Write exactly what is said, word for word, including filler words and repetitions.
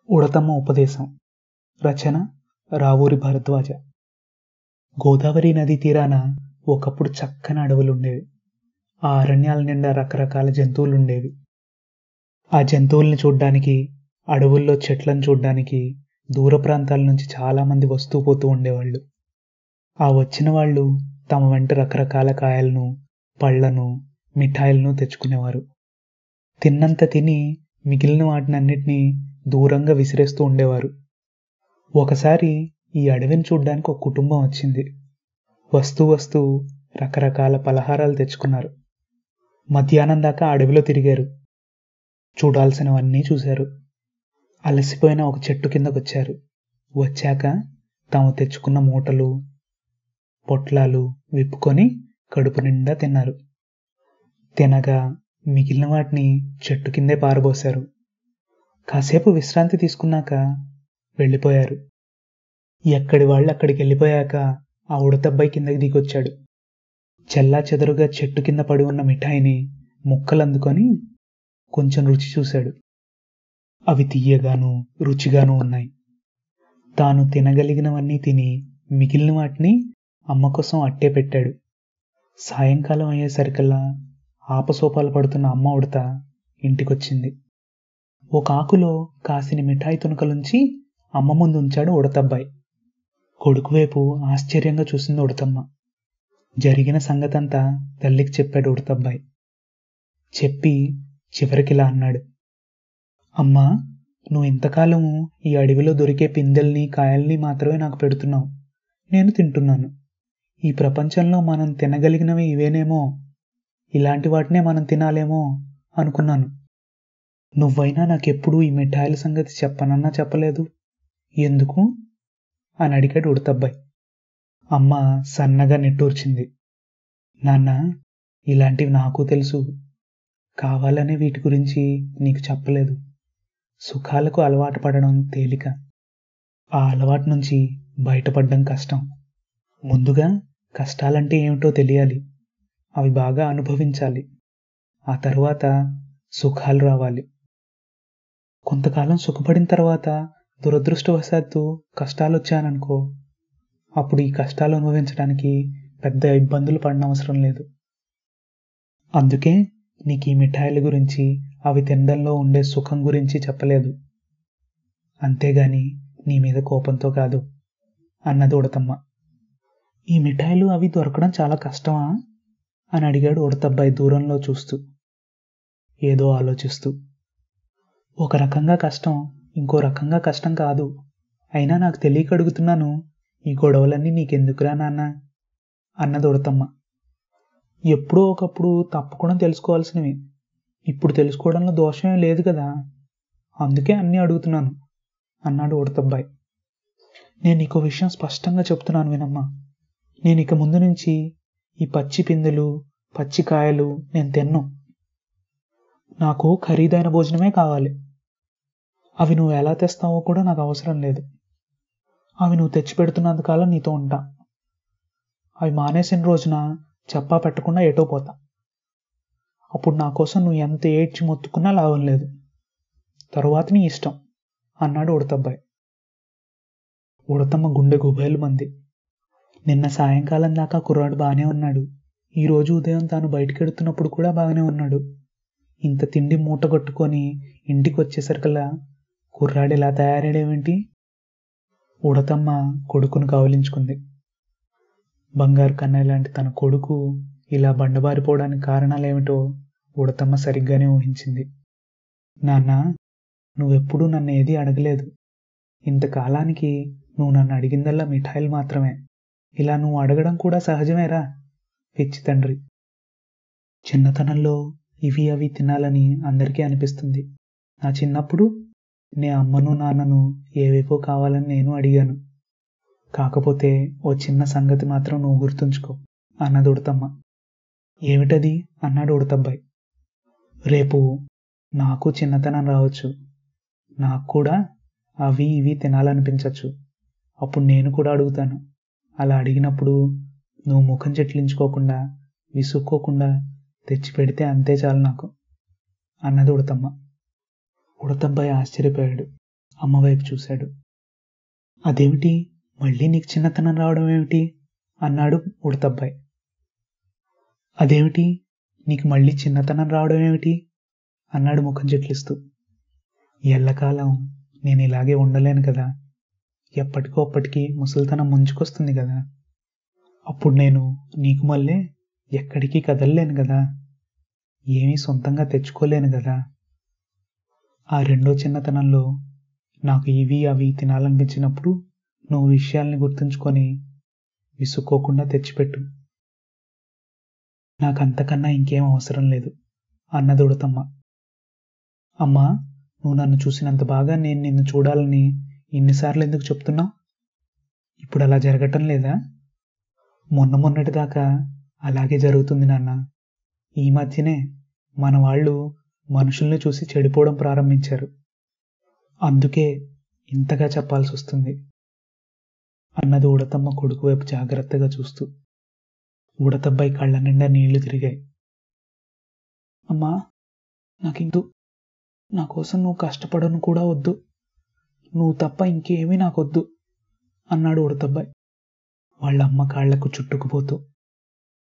ఉడతమ్మ ఉపదేశం. రచన రావూరి భరద్వాజ. గోదావరి నదీ తీరాన ఒకప్పుడు చక్కని అడవులుండేవి. ఆ అరణ్యాల నిండా రకరకాల జంతువులుండేవి. ఆ జంతువుల్ని చూడ్డానికి, అడవుల్లో చెట్లను చూడ్డానికి దూర ప్రాంతాల నుంచి చాలామంది వస్తూ పోతూ ఉండేవాళ్ళు. ఆ వచ్చిన వాళ్ళు తమ వెంట రకరకాల కాయలను, పళ్లను, మిఠాయిలను తెచ్చుకునేవారు. తిన్నంత తిని మిగిలిన వాటినన్నిటినీ దూరంగా విసిరేస్తూ ఉండేవారు. ఒకసారి ఈ అడవిని చూడ్డానికి ఒక కుటుంబం వచ్చింది. వస్తూ వస్తూ రకరకాల పలహారాలు తెచ్చుకున్నారు. మధ్యాహ్నం దాకా అడవిలో తిరిగారు. చూడాల్సినవన్నీ చూశారు. అలసిపోయిన ఒక చెట్టు కిందకొచ్చారు. వచ్చాక తాము తెచ్చుకున్న మూటలు, పొట్లాలు విప్పుకొని కడుపు నిండా తిన్నారు. తినగా మిగిలిన వాటిని చెట్టు కిందే పారబోశారు. కాసేపు విశ్రాంతి తీసుకున్నాక వెళ్ళిపోయారు. ఎక్కడి వాళ్ళు అక్కడికి వెళ్ళిపోయాక ఆ ఉడతబ్బాయి కిందకి దిగొచ్చాడు. చెల్లా చెదరుగా చెట్టు కింద పడి ఉన్న మిఠాయిని ముక్కలందుకొని కొంచెం రుచి చూశాడు. అవి తీయగాను రుచిగాను ఉన్నాయి. తాను తినగలిగినవన్నీ తిని మిగిలిన వాటిని అమ్మ కోసం అట్టే పెట్టాడు. సాయంకాలం అయ్యేసరికల్లా ఆపసోపాలు పడుతున్న అమ్మ ఉడత ఇంటికొచ్చింది. ఒక ఆకులో కాసిని మిఠాయి తునకలుంచి అమ్మ ముందు ఉంచాడు ఉడతబ్బాయి. కొడుకు వైపు ఆశ్చర్యంగా చూసింది ఉడతమ్మ. జరిగిన సంగతంతా తల్లికి చెప్పాడు ఉడతబ్బాయి. చెప్పి చివరికిలా అన్నాడు. అమ్మా, నువ్వు ఇంతకాలము ఈ అడవిలో దొరికే పిందెల్ని కాయల్ని మాత్రమే నాకు పెడుతున్నావు. నేను తింటున్నాను. ఈ ప్రపంచంలో మనం తినగలిగినవి ఇవేనేమో, ఇలాంటి వాటినే మనం తినాలేమో అనుకున్నాను. నువ్వైనా నాకెప్పుడు ఈ మిఠాయిల సంగతి చెప్పనన్నా చెప్పలేదు. ఎందుకు అని అడిగాడు ఉడతబ్బాయి. అమ్మ సన్నగా నిట్టూర్చింది. నాన్న, ఇలాంటివి నాకు తెలుసు. కావాలనే వీటి గురించి నీకు చెప్పలేదు. సుఖాలకు అలవాటు పడడం తేలిక, ఆ అలవాటు నుంచి బయటపడడం కష్టం. ముందుగా కష్టాలంటే ఏమిటో తెలియాలి. అవి బాగా అనుభవించాలి. ఆ తర్వాత సుఖాలు రావాలి. కొంతకాలం సుఖపడిన తర్వాత దురదృష్టవశాత్తు కష్టాలు వచ్చాయనుకో, అప్పుడు ఈ కష్టాలు అనుభవించడానికి పెద్ద ఇబ్బందులు పడనవసరం లేదు. అందుకే నీకు ఈ మిఠాయిల గురించి, అవి తినడంలో ఉండే సుఖం గురించి చెప్పలేదు. అంతేగాని నీ మీద కోపంతో కాదు అన్నది ఉడతమ్మ. ఈ మిఠాయిలు అవి దొరకడం చాలా కష్టమా అని అడిగాడు ఉడతబ్బాయి దూరంలో చూస్తూ, ఏదో ఆలోచిస్తూ. ఒక రకంగా కష్టం, ఇంకో రకంగా కష్టం కాదు. అయినా నాకు తెలియక అడుగుతున్నాను. ఈ గొడవలన్నీ నీకెందుకురా నాన్న అన్నది ఉడతమ్మ. ఎప్పుడో ఒకప్పుడు తప్పకుండా తెలుసుకోవాల్సినవి. ఇప్పుడు తెలుసుకోవడంలో దోషమేం లేదు కదా, అందుకే అన్నీ అడుగుతున్నాను అన్నాడు ఉడతబ్బాయి. నేను నీకో విషయం స్పష్టంగా చెప్తున్నాను వినమ్మా. నేను ఇక ముందు నుంచి ఈ పచ్చి పిందెలు, పచ్చి కాయలు నేను తిన్ను. నాకు ఖరీదైన భోజనమే కావాలి. అవి నువ్వు ఎలా తెస్తావో కూడా నాకు అవసరం లేదు. అవి నువ్వు తెచ్చిపెడుతున్నంతకాలం నీతో ఉంటా. అవి మానేసిన రోజున చెప్పా పెట్టకుండా ఎటో పోతా. అప్పుడు నా కోసం నువ్వు ఎంత ఏడ్చి మొత్తుకున్నా లాభం లేదు. తరువాత నీ ఇష్టం అన్నాడు ఉడతబ్బాయి. ఉడతమ్మ గుండె గుబేలు మంది. నిన్న సాయంకాలం దాకా కుర్రాడు బాగానే ఉన్నాడు. ఈ రోజు ఉదయం తాను బయటకెడుతున్నప్పుడు కూడా బాగానే ఉన్నాడు. ఇంత తిండి మూట కట్టుకొని ఇంటికి వచ్చేసరికల్లా కుర్రాడు ఇలా తయారయ్యేవేంటి? ఉడతమ్మ కొడుకును కౌలించుకుంది. బంగారు కన్నయ్య లాంటి తన కొడుకు ఇలా బండబారిపోవడానికి కారణాలేమిటో ఉడతమ్మ సరిగ్గానే ఊహించింది. నాన్న, నువ్వెప్పుడూ నన్ను ఏదీ అడగలేదు. ఇంతకాలానికి నువ్వు నన్ను అడిగిందల్లా మిఠాయిలు మాత్రమే. ఇలా నువ్వు అడగడం కూడా సహజమేరా పిచ్చి తండ్రి. చిన్నతనంలో ఇవి అవి తినాలని అందరికీ అనిపిస్తుంది. నా చిన్నప్పుడు నే అమ్మను నాన్నను ఏవేవో కావాలని నేను అడిగాను. కాకపోతే ఓ చిన్న సంగతి మాత్రం నువ్వు గుర్తుంచుకో అన్నది ఉడతమ్మ. ఏమిటది అన్నాడు ఉడతబ్బాయి. రేపు నాకు చిన్నతనం రావచ్చు. నాకు కూడా అవి ఇవి తినాలనిపించచ్చు. అప్పుడు నేను కూడా అడుగుతాను. అలా అడిగినప్పుడు నువ్వు ముఖం చెట్లించుకోకుండా, విసుక్కోకుండా తెచ్చి పెడితే అంతే చాలు నాకు అన్నది ఉడతమ్మ. ఉడతబ్బాయి ఆశ్చర్యపోయాడు. అమ్మ వైపు చూశాడు. అదేమిటి, మళ్ళీ నీకు చిన్నతనం రావడం ఏమిటి అన్నాడు ఉడతబ్బాయి. అదేమిటి, నీకు మళ్ళీ చిన్నతనం రావడం ఏమిటి అన్నాడు ముఖం చెట్లిస్తూ. ఎల్లకాలం నేను ఇలాగే ఉండలేను కదా, ఎప్పటికో అప్పటికి ముసలితనం ముంచుకొస్తుంది కదా, అప్పుడు నేను నీకు మళ్ళీ ఎక్కడికి కదలలేను కదా, ఏమీ సొంతంగా తెచ్చుకోలేను కదా. ఆ రెండో చిన్నతనంలో నాకు ఇవి అవి తినాలనిపించినప్పుడు నువ్వు విషయాల్ని గుర్తుంచుకొని విసుక్కోకుండా తెచ్చిపెట్టు. నాకంతకన్నా ఇంకేం అవసరం లేదు అన్నది ఉడతమ్మ. అమ్మా, నువ్వు నన్ను చూసినంత బాగా నేను నిన్ను చూడాలని ఇన్నిసార్లు ఎందుకు చెప్తున్నావు? ఇప్పుడు అలా జరగటం లేదా? మొన్న మొన్నటిదాకా అలాగే జరుగుతుంది నాన్న. ఈ మధ్యనే మన వాళ్ళు మనుషుల్ని చూసి చెడిపోవడం ప్రారంభించారు. అందుకే ఇంతగా చెప్పాల్సి వస్తుంది అన్నది ఉడతమ్మ కొడుకు వైపు జాగ్రత్తగా చూస్తూ. ఉడతబ్బాయి కళ్ళ నిండా నీళ్లు తిరిగాయి. అమ్మా, నాకిందు నా కోసం నువ్వు కష్టపడను కూడా వద్దు, నువ్వు తప్ప ఇంకేమీ నాకొద్దు అన్నాడు ఉడతబ్బాయి వాళ్ళ అమ్మ కాళ్లకు చుట్టుకుపోతూ.